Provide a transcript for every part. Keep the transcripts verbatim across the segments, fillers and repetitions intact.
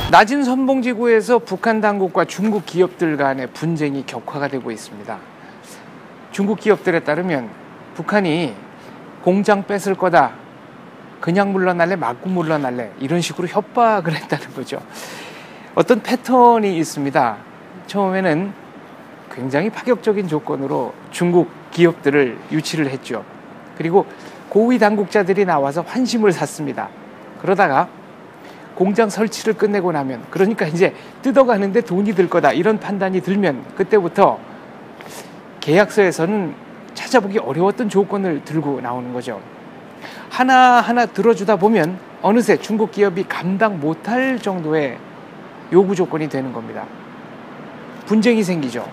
낮은 선봉지구에서 북한 당국과 중국 기업들 간의 분쟁이 격화가 되고 있습니다. 중국 기업들에 따르면 북한이 공장 뺏을 거다, 그냥 물러날래, 맞고 물러날래, 이런 식으로 협박을 했다는 거죠. 어떤 패턴이 있습니다. 처음에는 굉장히 파격적인 조건으로 중국 기업들을 유치를 했죠. 그리고 고위 당국자들이 나와서 환심을 샀습니다. 그러다가 공장 설치를 끝내고 나면, 그러니까 이제 뜯어가는데 돈이 들 거다, 이런 판단이 들면 그때부터 계약서에서는 찾아보기 어려웠던 조건을 들고 나오는 거죠. 하나하나 들어주다 보면 어느새 중국 기업이 감당 못할 정도의 요구 조건이 되는 겁니다. 분쟁이 생기죠.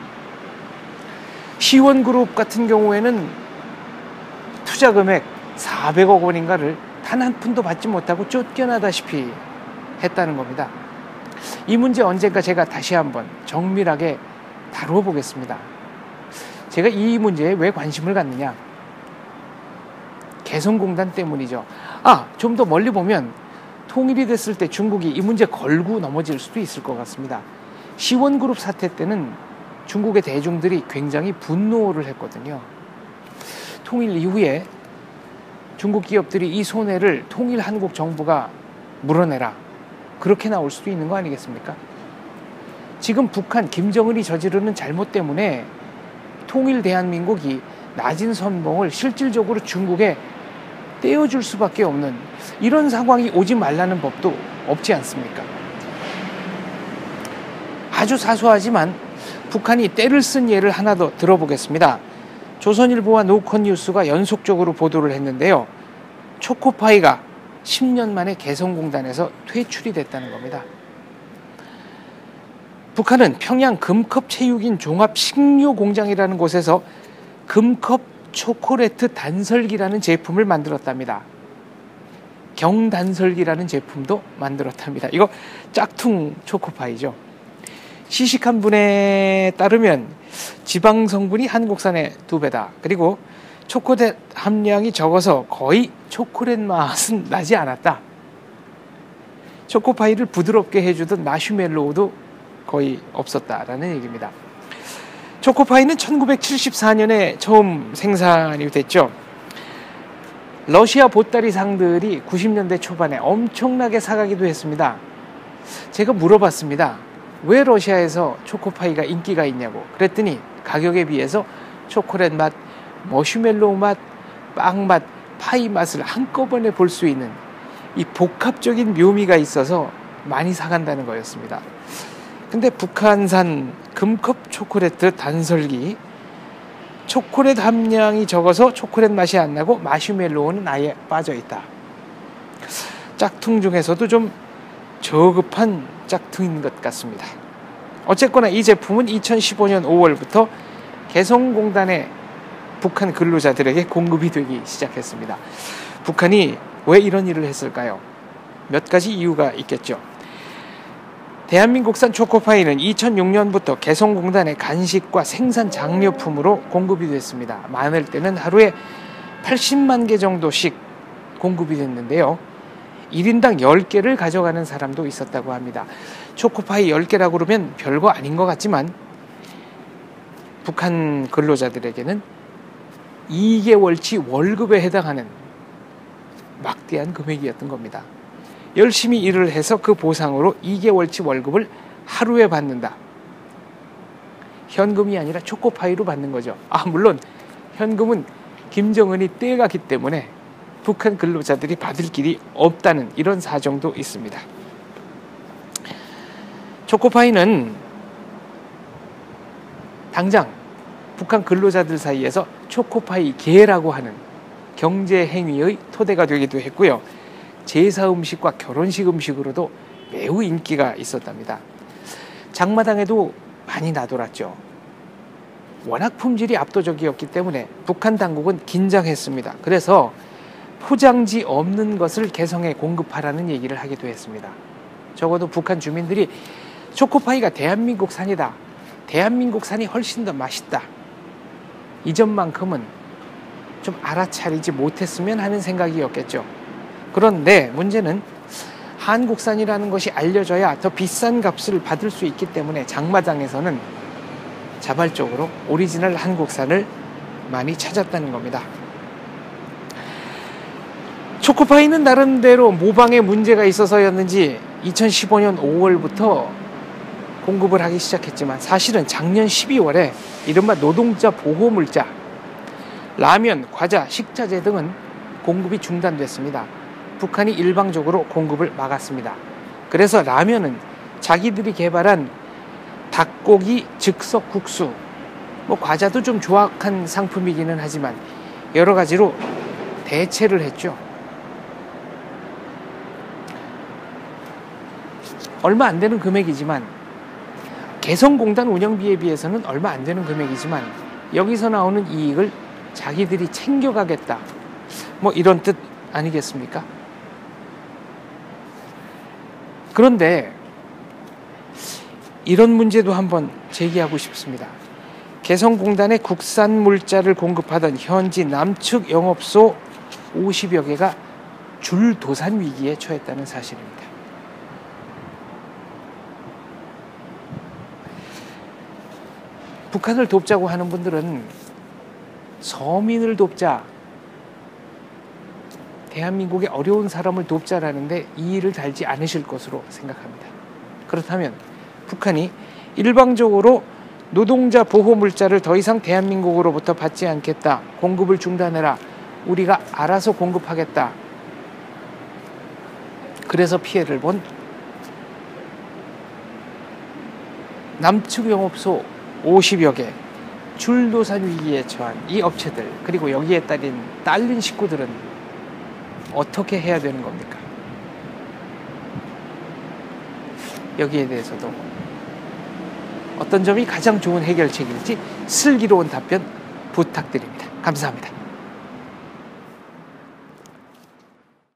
시원그룹 같은 경우에는 투자 금액 사백억 원인가를 단 한 푼도 받지 못하고 쫓겨나다시피 했다는 겁니다. 이 문제 언젠가 제가 다시 한번 정밀하게 다루어 보겠습니다. 제가 이 문제에 왜 관심을 갖느냐? 개성공단 때문이죠. 아, 좀 더 멀리 보면 통일이 됐을 때 중국이 이 문제 걸고 넘어질 수도 있을 것 같습니다. 시원그룹 사태 때는 중국의 대중들이 굉장히 분노를 했거든요. 통일 이후에 중국 기업들이 이 손해를 통일 한국 정부가 물어내라, 그렇게 나올 수도 있는 거 아니겠습니까? 지금 북한 김정은이 저지르는 잘못 때문에 통일 대한민국이 낮은 선봉을 실질적으로 중국에 떼어줄 수밖에 없는 이런 상황이 오지 말라는 법도 없지 않습니까? 아주 사소하지만 북한이 때를 쓴 예를 하나 더 들어보겠습니다. 조선일보와 노컷뉴스가 연속적으로 보도를 했는데요. 초코파이가 십 년 만에 개성공단에서 퇴출이 됐다는 겁니다. 북한은 평양 금컵 체육인 종합식료공장이라는 곳에서 금컵 초콜릿 단설기라는 제품을 만들었답니다. 경단설기라는 제품도 만들었답니다. 이거 짝퉁 초코파이죠. 시식한 분에 따르면 지방 성분이 한국산의 두 배다. 그리고 초콜릿 함량이 적어서 거의 초콜릿 맛은 나지 않았다. 초코파이를 부드럽게 해주던 마시멜로우도 거의 없었다라는 얘기입니다. 초코파이는 천구백칠십사 년에 처음 생산이 됐죠. 러시아 보따리 상들이 구십 년대 초반에 엄청나게 사가기도 했습니다. 제가 물어봤습니다. 왜 러시아에서 초코파이가 인기가 있냐고. 그랬더니 가격에 비해서 초콜릿 맛, 머시멜로우 맛, 빵 맛, 파이 맛을 한꺼번에 볼 수 있는 이 복합적인 묘미가 있어서 많이 사간다는 거였습니다. 근데 북한산 금컵 초콜릿 단설기, 초콜릿 함량이 적어서 초콜릿 맛이 안 나고 마시멜로우는 아예 빠져있다. 짝퉁 중에서도 좀 저급한 짝퉁인 것 같습니다. 어쨌거나 이 제품은 이천십오 년 오월부터 개성공단의 북한 근로자들에게 공급이 되기 시작했습니다. 북한이 왜 이런 일을 했을까요? 몇 가지 이유가 있겠죠. 대한민국산 초코파이는 이천육 년부터 개성공단의 간식과 생산 장려품으로 공급이 됐습니다. 많을 때는 하루에 팔십만 개 정도씩 공급이 됐는데요. 일 인당 열 개를 가져가는 사람도 있었다고 합니다. 초코파이 열 개라고 그러면 별거 아닌 것 같지만 북한 근로자들에게는 이 개월치 월급에 해당하는 막대한 금액이었던 겁니다. 열심히 일을 해서 그 보상으로 이 개월치 월급을 하루에 받는다. 현금이 아니라 초코파이로 받는 거죠. 아, 물론 현금은 김정은이 떼갔기 때문에 북한 근로자들이 받을 길이 없다는 이런 사정도 있습니다. 초코파이는 당장 북한 근로자들 사이에서 초코파이 계라고 하는 경제행위의 토대가 되기도 했고요. 제사 음식과 결혼식 음식으로도 매우 인기가 있었답니다. 장마당에도 많이 나돌았죠. 워낙 품질이 압도적이었기 때문에 북한 당국은 긴장했습니다. 그래서 포장지 없는 것을 개성에 공급하라는 얘기를 하기도 했습니다. 적어도 북한 주민들이 초코파이가 대한민국산이다, 대한민국산이 훨씬 더 맛있다, 이 점만큼은 좀 알아차리지 못했으면 하는 생각이었겠죠. 그런데 문제는 한국산이라는 것이 알려져야 더 비싼 값을 받을 수 있기 때문에 장마당에서는 자발적으로 오리지널 한국산을 많이 찾았다는 겁니다. 초코파이는 나름대로 모방에 문제가 있어서였는지 이천십오 년 오월부터 공급을 하기 시작했지만 사실은 작년 십이월에 이른바 노동자 보호물자, 라면, 과자, 식자재 등은 공급이 중단됐습니다. 북한이 일방적으로 공급을 막았습니다. 그래서 라면은 자기들이 개발한 닭고기 즉석 국수, 뭐 과자도 좀 조악한 상품이기는 하지만 여러 가지로 대체를 했죠. 얼마 안 되는 금액이지만 개성공단 운영비에 비해서는 얼마 안 되는 금액이지만 여기서 나오는 이익을 자기들이 챙겨가겠다, 뭐 이런 뜻 아니겠습니까? 그런데 이런 문제도 한번 제기하고 싶습니다. 개성공단에 국산 물자를 공급하던 현지 남측 영업소 오십여 개가 줄도산 위기에 처했다는 사실입니다. 북한을 돕자고 하는 분들은 서민을 돕자, 대한민국의 어려운 사람을 돕자라는데 이의를 달지 않으실 것으로 생각합니다. 그렇다면 북한이 일방적으로 노동자 보호 물자를 더 이상 대한민국으로부터 받지 않겠다, 공급을 중단해라, 우리가 알아서 공급하겠다, 그래서 피해를 본 남측 영업소 오십여 개, 줄도산 위기에 처한 이 업체들, 그리고 여기에 딸린 딸린 식구들은 어떻게 해야 되는 겁니까? 여기에 대해서도 어떤 점이 가장 좋은 해결책일지 슬기로운 답변 부탁드립니다. 감사합니다.